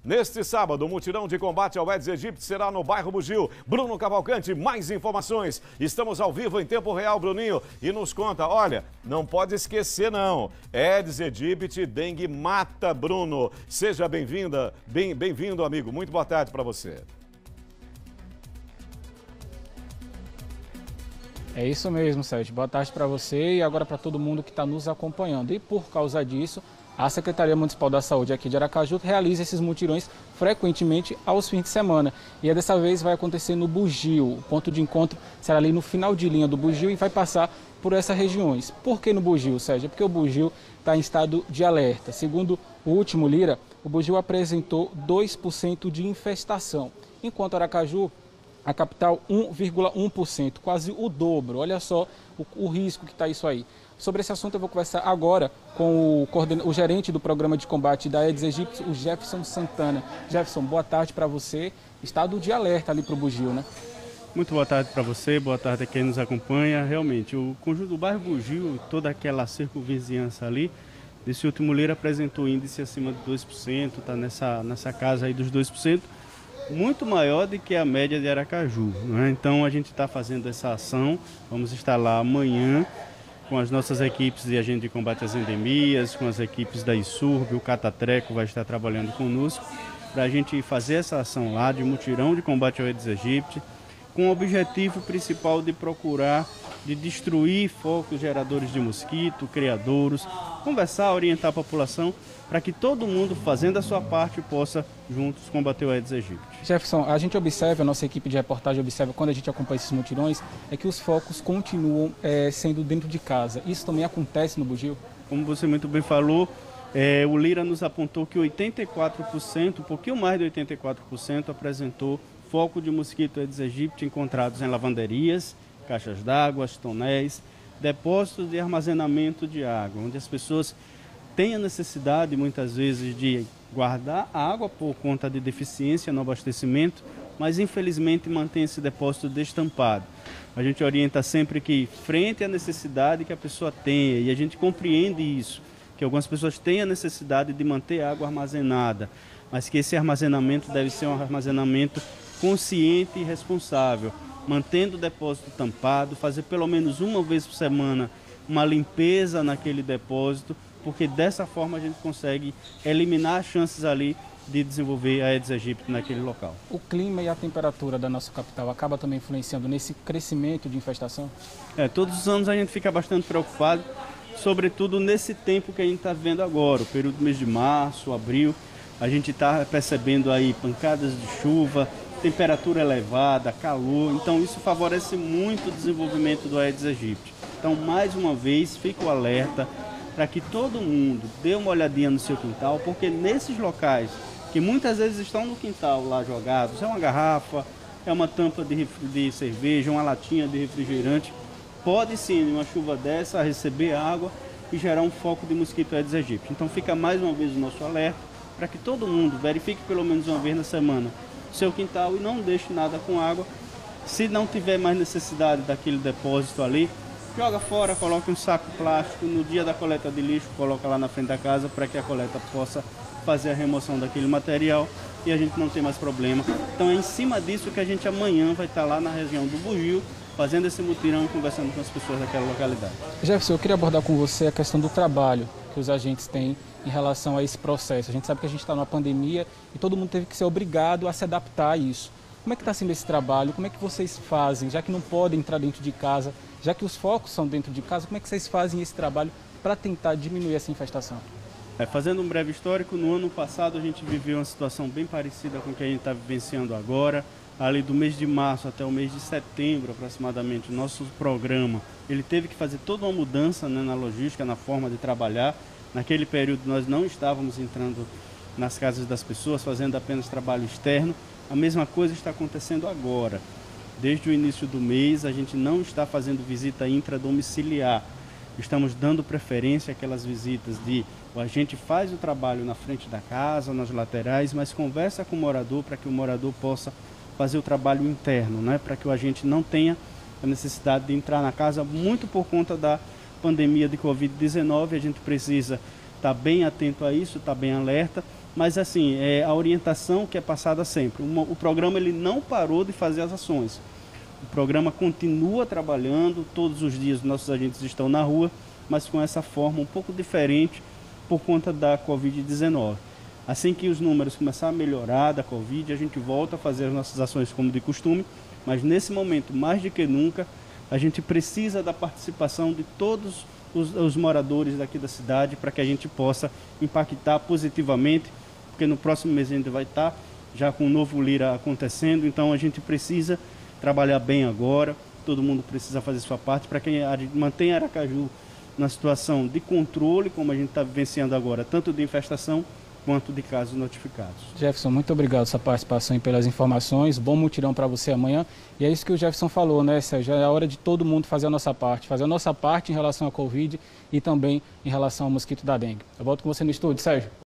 Neste sábado, o mutirão de combate ao Aedes aegypti será no bairro Bugio. Bruno Cavalcante, mais informações. Estamos ao vivo em tempo real, Bruninho, e nos conta, olha, não pode esquecer não, Aedes aegypti, dengue mata, Bruno. Seja bem-vinda, bem-vindo, amigo. Muito boa tarde para você. É isso mesmo, Sérgio. Boa tarde para você e agora para todo mundo que está nos acompanhando. E por causa disso, a Secretaria Municipal da Saúde aqui de Aracaju realiza esses mutirões frequentemente aos fins de semana. E dessa vez vai acontecer no Bugio. O ponto de encontro será ali no final de linha do Bugio e vai passar por essas regiões. Por que no Bugio, Sérgio? Porque o Bugio está em estado de alerta. Segundo o último Lira, o Bugio apresentou 2% de infestação, enquanto Aracaju, a capital, 1,1%, quase o dobro. Olha só o risco que está isso aí. Sobre esse assunto eu vou conversar agora com o gerente do programa de combate da Aedes aegypti, o Jefferson Santana. Jefferson, boa tarde para você. Estado de alerta ali para o Bugio, né? Muito boa tarde para você, boa tarde a quem nos acompanha. Realmente, o conjunto do bairro Bugio, toda aquela circunvizinhança ali, desse último Lira apresentou índice acima de 2%, está nessa casa aí dos 2%. Muito maior do que a média de Aracaju, né? Então a gente está fazendo essa ação, vamos estar lá amanhã com as nossas equipes de agente de combate às endemias, com as equipes da ISURB, o Catatreco vai estar trabalhando conosco para a gente fazer essa ação lá de mutirão de combate ao Aedes aegypti, com o objetivo principal de procurar, de destruir focos geradores de mosquito, criadouros, conversar, orientar a população para que todo mundo, fazendo a sua parte, possa juntos combater o Aedes aegypti. Jefferson, a gente observa, a nossa equipe de reportagem observa, quando a gente acompanha esses mutirões, é que os focos continuam sendo dentro de casa. Isso também acontece no Bugio? Como você muito bem falou, o Lira nos apontou que 84%, um pouquinho mais de 84%, apresentou foco de mosquito Aedes aegypti encontrados em lavanderias, caixas d'água, tonéis, depósitos de armazenamento de água, onde as pessoas têm a necessidade, muitas vezes, de guardar a água por conta de deficiência no abastecimento, mas infelizmente mantém esse depósito destampado. A gente orienta sempre que, frente à necessidade que a pessoa tenha, e a gente compreende isso, que algumas pessoas têm a necessidade de manter a água armazenada, mas que esse armazenamento deve ser um armazenamento consciente e responsável, mantendo o depósito tampado, fazer pelo menos uma vez por semana uma limpeza naquele depósito, porque dessa forma a gente consegue eliminar as chances ali de desenvolver a Aedes aegypti naquele local. O clima e a temperatura da nossa capital acaba também influenciando nesse crescimento de infestação? Todos os anos a gente fica bastante preocupado, sobretudo nesse tempo que a gente está vendo agora, o período do mês de março, abril, a gente está percebendo aí pancadas de chuva, temperatura elevada, calor, então isso favorece muito o desenvolvimento do Aedes aegypti. Então, mais uma vez, fica o alerta para que todo mundo dê uma olhadinha no seu quintal, porque nesses locais, que muitas vezes estão no quintal lá jogados, é uma garrafa, é uma tampa de cerveja, uma latinha de refrigerante, pode sim, uma chuva dessa, receber água e gerar um foco de mosquito Aedes aegypti. Então, fica mais uma vez o nosso alerta para que todo mundo verifique pelo menos uma vez na semana seu quintal e não deixe nada com água. Se não tiver mais necessidade daquele depósito ali, joga fora, coloque um saco plástico, no dia da coleta de lixo, coloca lá na frente da casa para que a coleta possa fazer a remoção daquele material e a gente não tem mais problema. Então é em cima disso que a gente amanhã vai estar lá na região do Bugio, fazendo esse mutirão e conversando com as pessoas daquela localidade. Jefferson, eu queria abordar com você a questão do trabalho que os agentes têm em relação a esse processo. A gente sabe que a gente está numa pandemia e todo mundo teve que ser obrigado a se adaptar a isso. Como é que está sendo esse trabalho? Como é que vocês fazem, já que não podem entrar dentro de casa, já que os focos são dentro de casa, como é que vocês fazem esse trabalho para tentar diminuir essa infestação? Fazendo um breve histórico, no ano passado a gente viveu uma situação bem parecida com o que a gente está vivenciando agora. Ali do mês de março até o mês de setembro, aproximadamente, o nosso programa, ele teve que fazer toda uma mudança, né, na logística, na forma de trabalhar. Naquele período nós não estávamos entrando nas casas das pessoas, fazendo apenas trabalho externo. A mesma coisa está acontecendo agora. Desde o início do mês a gente não está fazendo visita intradomiciliar. Estamos dando preferência àquelas visitas de o agente faz o trabalho na frente da casa, nas laterais, mas conversa com o morador para que o morador possa fazer o trabalho interno, né? Para que o agente não tenha a necessidade de entrar na casa, muito por conta da pandemia de Covid-19, a gente precisa estar bem atento a isso, estar bem alerta, mas assim, a orientação que é passada sempre. O programa ele não parou de fazer as ações. O programa continua trabalhando, todos os dias nossos agentes estão na rua, mas com essa forma um pouco diferente por conta da Covid-19. Assim que os números começarem a melhorar da Covid, a gente volta a fazer as nossas ações como de costume, mas nesse momento, mais do que nunca, a gente precisa da participação de todos os moradores daqui da cidade para que a gente possa impactar positivamente, porque no próximo mês a gente vai estar já com o novo Lira acontecendo, então a gente precisa trabalhar bem agora, todo mundo precisa fazer sua parte para que a gente mantenha Aracaju na situação de controle, como a gente está vivenciando agora, tanto de infestação quanto de casos notificados. Jefferson, muito obrigado pela sua participação e pelas informações. Bom mutirão para você amanhã. E é isso que o Jefferson falou, né, Sérgio? É a hora de todo mundo fazer a nossa parte em relação à Covid e também em relação ao mosquito da dengue. Eu volto com você no estúdio, Sérgio.